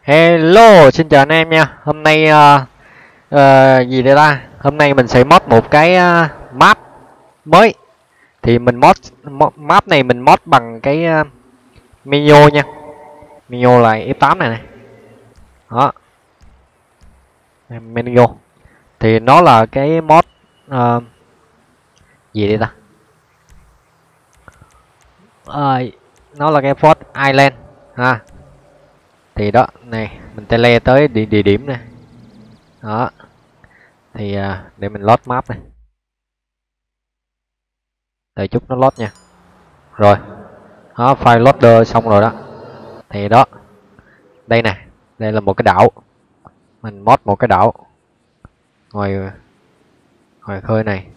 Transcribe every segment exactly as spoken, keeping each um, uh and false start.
Hello, xin chào anh em nha. Hôm nay ờ, ờ, gì đây ta? Hôm nay mình sẽ mod một cái ờ, map mới. Thì mình mod, mo- map này mình mod bằng cái uh, menu nha. Menu là ép tám này này. Đó, menu. Thì nó là cái mod ờ, gì đây ta? Ờ, nó là cái Fort Island ha. Thì đó, này, mình tele tới địa, địa điểm này. Đó. Thì ờ, để mình load map này. Đợi chút nó load nha. Rồi. Đó, file loader xong rồi đó. Thì đó, đây nè, đây là một cái đảo. Mình mod một cái đảo ngoài ngoài khơi này.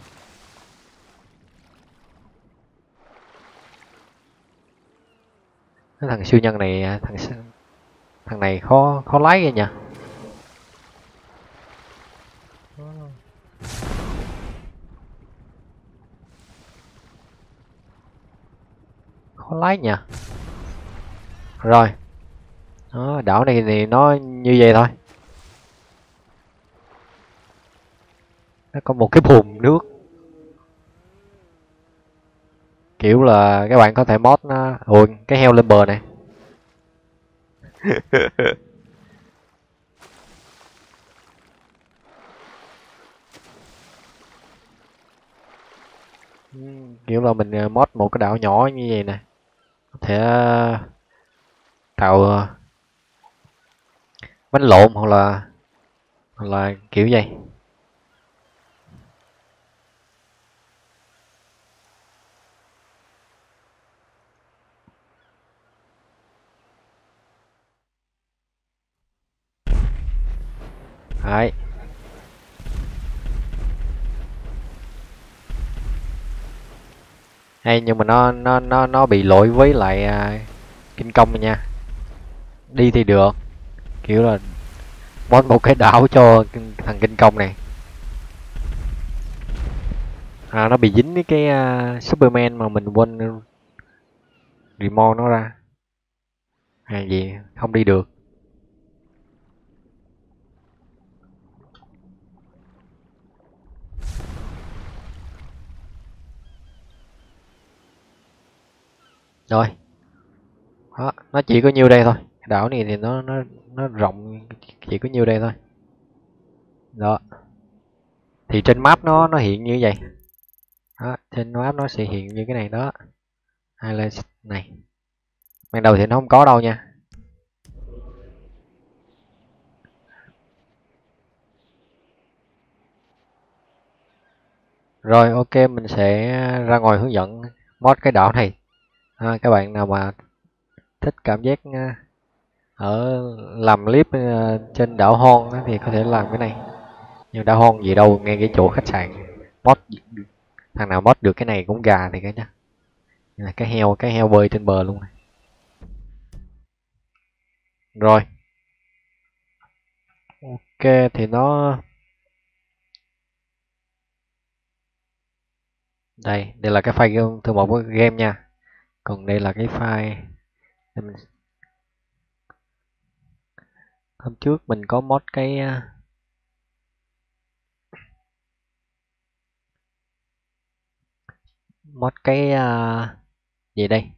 Cái thằng siêu nhân này, thằng thằng này khó khó lái vậy nhỉ. Khó lái nhỉ. Rồi, đó, đảo này thì nó như vậy thôi. Nó có một cái bùn nước, kiểu là các bạn có thể mod nó. Ui, cái heo lên bờ này. Kiểu là mình ờ, mod một cái đảo nhỏ như vậy nè, có thể ờ, tạo ờ, bánh lộn hoặc là hoặc là kiểu vậy. Đấy. Hay nhưng mà nó nó nó nó bị lỗi với lại à, kinh công rồi nha. Đi thì được, kiểu là mod một cái đảo cho thằng kinh công này. À, nó bị dính với cái uh, Superman mà mình quên remove nó ra. À gì không đi được. Rồi, đó, nó chỉ có nhiêu đây thôi. Đảo này thì nó nó nó rộng, chỉ có nhiêu đây thôi. Đó. Thì trên map nó nó hiện như vậy. Đó, trên map nó sẽ hiện như cái này đó. Highlight này. Ban đầu thì nó không có đâu nha. Rồi ok, mình sẽ ra ngoài hướng dẫn mod cái đảo này. À, các bạn nào mà thích cảm giác à, ở làm clip à, trên đảo Hon á, thì có thể làm cái này. Nhưng đảo Hon gì đâu, ngay cái chỗ khách sạn. Mod thằng nào mod được cái này cũng gà thì cái nhá. Là cái heo cái heo bơi trên bờ luôn này. Rồi ok, thì nó đây đây là cái file thư mục của game nha. Còn đây là cái file mình, hôm trước mình có mod cái à, mod cái uh, gì đây,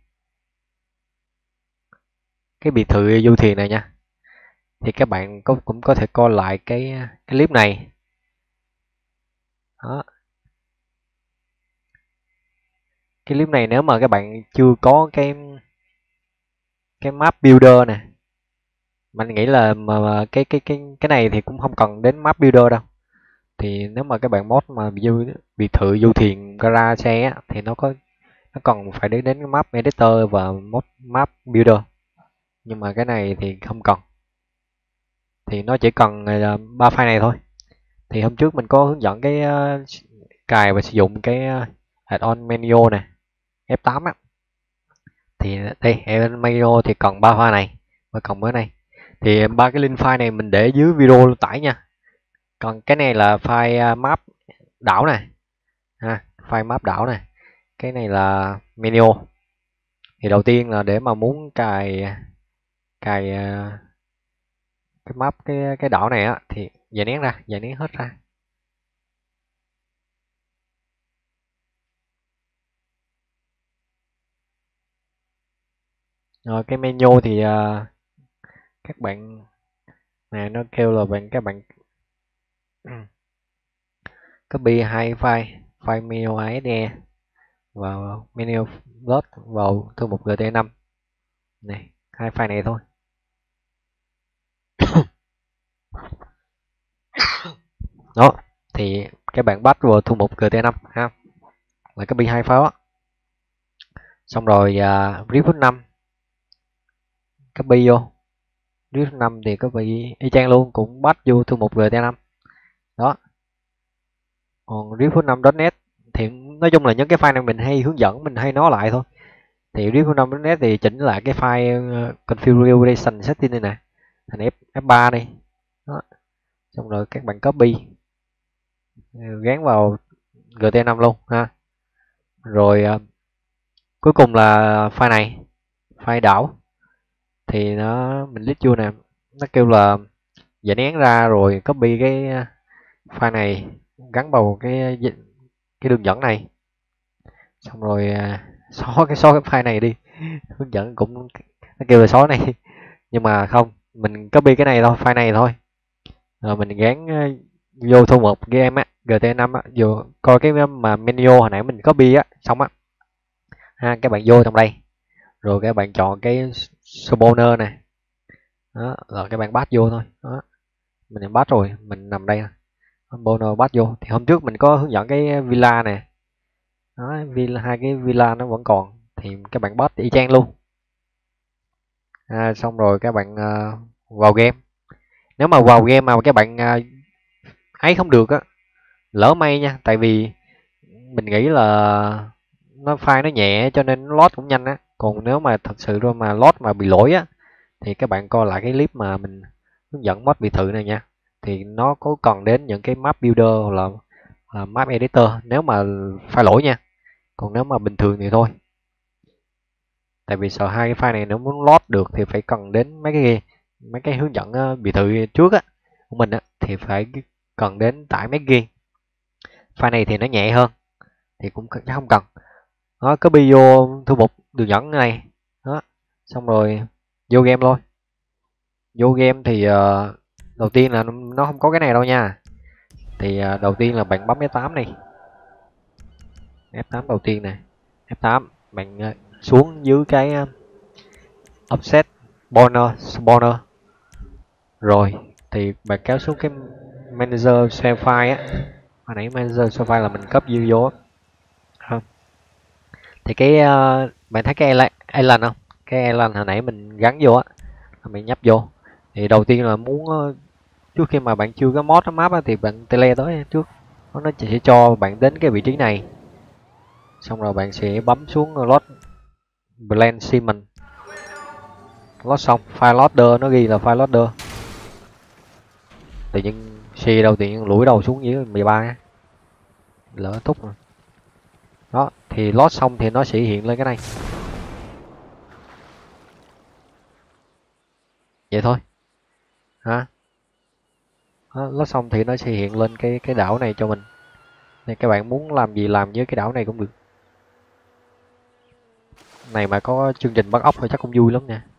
cái biệt thự du thuyền này nha. Thì các bạn có cũng có thể coi lại cái cái clip này. Đó, cái clip này nếu mà các bạn chưa có cái cái map builder nè, mình nghĩ là mà, mà cái cái cái cái này thì cũng không cần đến map builder đâu. Thì nếu mà các bạn mod mà du biệt thự du thuyền gara xe á, thì nó có nó còn phải đến đến cái map editor và mod map builder. Nhưng mà cái này thì không cần, thì nó chỉ cần là ba file này thôi. Thì hôm trước mình có hướng dẫn cái uh, cài và sử dụng cái uh, add-on menu này, ép tám á. Thì đây add-on menu thì cần ba file này và cộng với này. Thì ba cái link file này mình để dưới video lưu tải nha. Còn cái này là file uh, map đảo này ha, file map đảo này. Cái này là menu. Thì đầu tiên là để mà muốn cài cài uh, cái map cái cái đảo này á thì giải nén ra, giải nén hết ra. Rồi cái menu thì uh, các bạn này nó kêu là bạn các bạn copy hai file file menu a ét e vào menu load vào thư mục giê tê năm này, hai file này thôi. Đó thì các bạn bắt vào thư mục giê tê năm ha, là copy hai file á. Xong rồi uh, reboot năm copy vô, reboot năm thì copy y chang luôn, cũng bắt vô thư mục giê tê năm đó. Còn reboot năm chấm net thì nói chung là những cái file này mình hay hướng dẫn, mình hay nói lại thôi. Thì reboot năm chấm net thì chỉnh lại cái file uh, configuration setting này nè thành F, ép ba đi đó. Xong rồi các bạn copy gắn vào giê tê năm luôn ha. Rồi uh, cuối cùng là file này, file đảo thì nó mình list vô nè, nó kêu là giải nén ra rồi copy cái file này gắn vào cái cái đường dẫn này, xong rồi uh, xóa cái xóa cái file này đi. Hướng dẫn cũng nó kêu là xóa này nhưng mà không, mình copy cái này thôi, file này thôi, rồi mình gắn uh, vô thư mục game á, giê tê năm á, vô coi cái mà menu hồi nãy mình copy á, xong á ha, các bạn vô trong đây rồi các bạn chọn cái spawner này đó, rồi các bạn bắt vô thôi đó. Mình bắt rồi, mình nằm đây spawner bắt vô. Thì hôm trước mình có hướng dẫn cái villa nè đó, villa, hai cái villa nó vẫn còn thì các bạn bắt y chang luôn à. Xong rồi các bạn uh, vào game. Nếu mà vào game mà các bạn uh, ấy không được á, lỡ may nha, tại vì mình nghĩ là nó file nó nhẹ cho nên nó load cũng nhanh á. Còn nếu mà thật sự rồi mà load mà bị lỗi á thì các bạn coi lại cái clip mà mình hướng dẫn mod biệt thự này nha, thì nó có cần đến những cái map builder hoặc là, là map editor nếu mà file lỗi nha. Còn nếu mà bình thường thì thôi, tại vì sợ hai cái file này nếu muốn load được thì phải cần đến mấy cái mấy cái hướng dẫn uh, biệt thự trước á của mình á, thì phải cần đến tải mấy ghi. File này thì nó nhẹ hơn thì cũng không cần. Nó copy vô thư mục đường dẫn này đó, xong rồi vô game thôi. Vô game thì uh, đầu tiên là nó không có cái này đâu nha. Thì uh, đầu tiên là bạn bấm ép tám này, ép tám đầu tiên này, ép tám bạn uh, xuống dưới cái uh, offset spawner spawner rồi thì bạn kéo xuống cái manager share file á. Hồi nãy manager share file là mình copy vô á không. Thì cái uh, bạn thấy cái island không, cái island hồi nãy mình gắn vô á, mình nhấp vô. Thì đầu tiên là muốn uh, trước khi mà bạn chưa có mod map á, thì bạn tele tới trước, nó sẽ cho bạn đến cái vị trí này, xong rồi bạn sẽ bấm xuống load blend cement, load xong file loader nó ghi là file loader. Tự nhiên xì đầu tiên lũi đầu xuống dưới mười ba lỡ thúc rồi đó. Thì load xong thì nó sẽ hiện lên cái này vậy thôi hả. Load xong thì nó sẽ hiện lên cái cái đảo này cho mình. Nên các bạn muốn làm gì làm với cái đảo này cũng được. Này mà có chương trình bắt ốc thì chắc cũng vui lắm nha.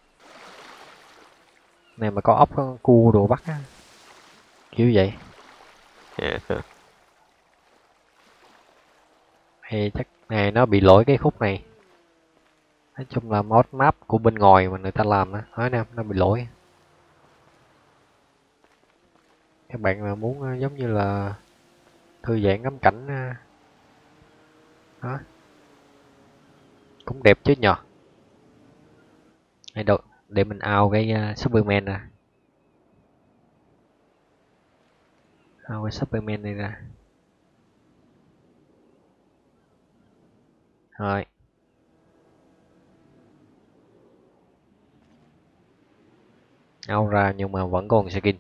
Này mà có ốc cua đồ bắt á, kiểu vậy. Thì chắc này nó bị lỗi cái khúc này. Nói chung là mod map của bên ngoài mà người ta làm á, nói nè, nó bị lỗi. Các bạn mà muốn giống như là thư giãn ngắm cảnh đó cũng đẹp chứ nhờ. Để, đâu, để mình ao cái uh, Superman nè, ao cái Superman này ra rồi. Ao ra nhưng mà vẫn còn skin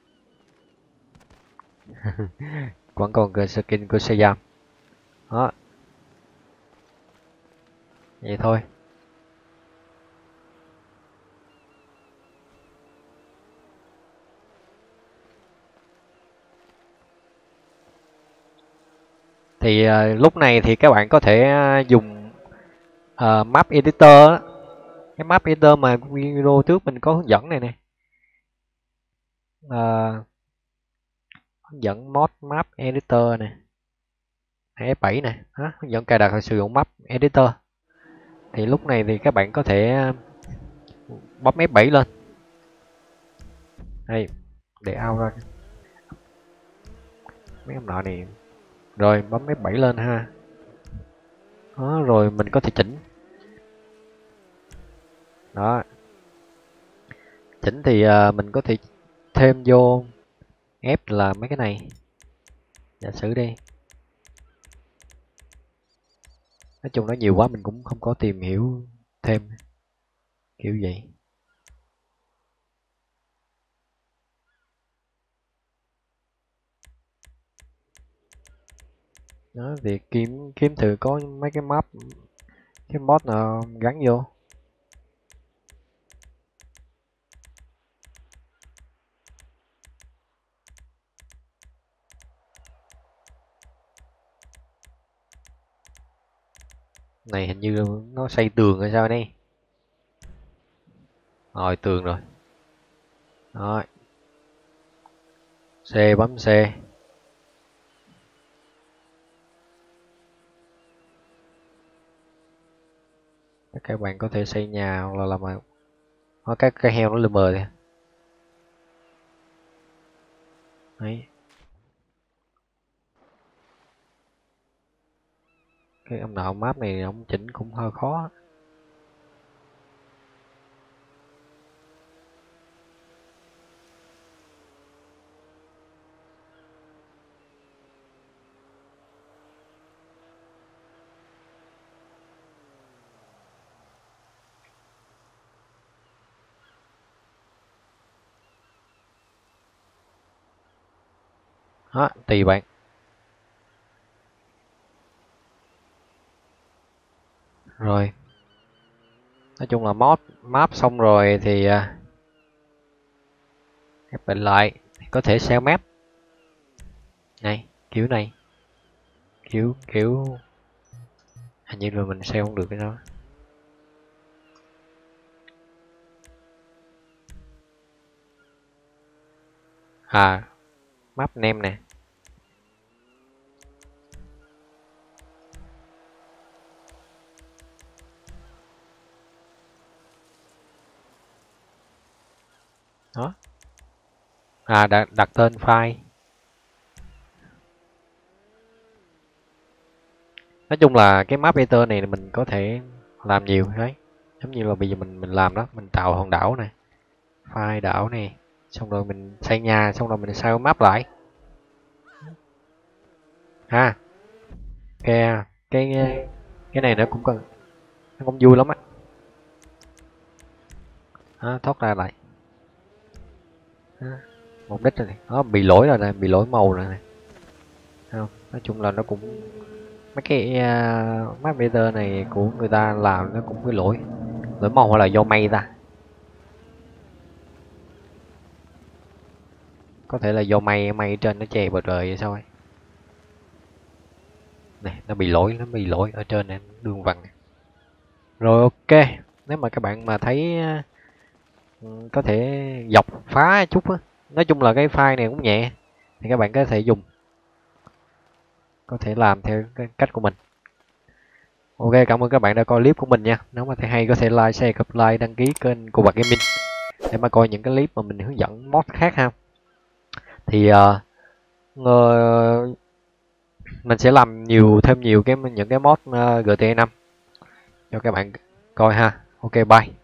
vẫn còn cái skin của Shazam đó. Vậy thôi. Thì uh, lúc này thì các bạn có thể uh, dùng uh, map editor á. Cái map editor mà video trước mình có hướng dẫn này nè. Uh, hướng dẫn mod map editor nè. F bảy nè, đó, hướng dẫn cài đặt và sử dụng map editor. Thì lúc này thì các bạn có thể bấm F bảy lên. Đây, để out ra mấy ông nọ này. Rồi bấm F bảy lên ha. Đó, rồi mình có thể chỉnh. Đó. Chỉnh thì uh, mình có thể thêm vô F là mấy cái này. Giả sử đi. Nói chung nó nhiều quá mình cũng không có tìm hiểu thêm kiểu vậy. Đó, thì kiếm kiếm thử có mấy cái map, cái mod nào gắn vô. Này hình như nó xây tường hay sao đây. Rồi tường rồi. Rồi. C, bấm C. Các bạn có thể xây nhà hoặc là làm mà cái cái heo nó lờ mờ kìa. Đấy. Cái ông nào map này ông chỉnh cũng hơi khó. Đó, tùy bạn. Rồi. Nói chung là mod map xong rồi thì uh, các bạn lại có thể save map. Này, kiểu này. Kiểu kiểu hình như là mình save không được cái đó. À, map name nè. Đó. À, đặt, đặt tên file. Nói chung là cái map editor này mình có thể làm nhiều đấy. Giống như là bây giờ mình mình làm đó, mình tạo hòn đảo này, file đảo này, xong rồi mình xây nhà, xong rồi mình sao map lại. Ha. cái cái cái này nó cũng cần, nó cũng vui lắm á. Đó, thoát ra lại. Đó, mục đích rồi này. Đó, bị lỗi rồi này, bị lỗi màu rồi này. Không, nói chung là nó cũng mấy cái uh, map editor này của người ta làm nó cũng có lỗi lỗi màu hoặc là do may ta, có thể là do may may trên nó che bầu trời vậy sao ấy. Này nó bị lỗi, nó bị lỗi ở trên này đường vằn. Rồi ok, nếu mà các bạn mà thấy uh, có thể dọc phá chút á, nói chung là cái file này cũng nhẹ thì các bạn có thể dùng, có thể làm theo cái cách của mình. Ok, cảm ơn các bạn đã coi clip của mình nha. Nếu mà thấy hay có thể like, share, like, đăng ký kênh của Bạc Gaming để mà coi những cái clip mà mình hướng dẫn mod khác ha. Thì uh, uh, mình sẽ làm nhiều thêm nhiều cái những cái mod uh, giê tê a năm cho các bạn coi ha. Ok, bye.